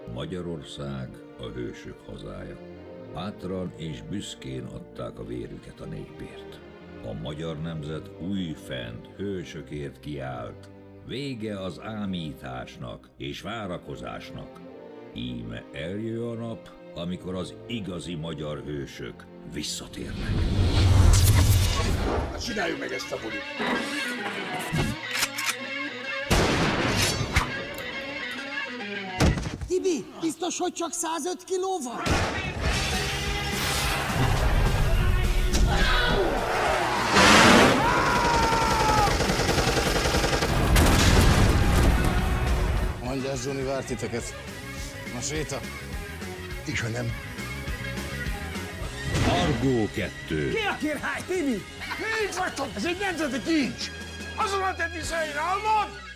Magyarország a hősök hazája. Bátran és büszkén adták a vérüket a népért. A magyar nemzet újfent hősökért kiállt. Vége az ámításnak és várakozásnak. Íme eljön a nap, amikor az igazi magyar hősök visszatérnek. Csináljuk meg ezt a bulit! Tibi, biztos, hogy csak 105 kiló van? Mondjás, Johnny, várt titeket. Na séta. És ha nem? Argó 2. Ki a király, Tibi? Így vagytok! Ez egy nemzeti kincs! Azon a tenni álmod!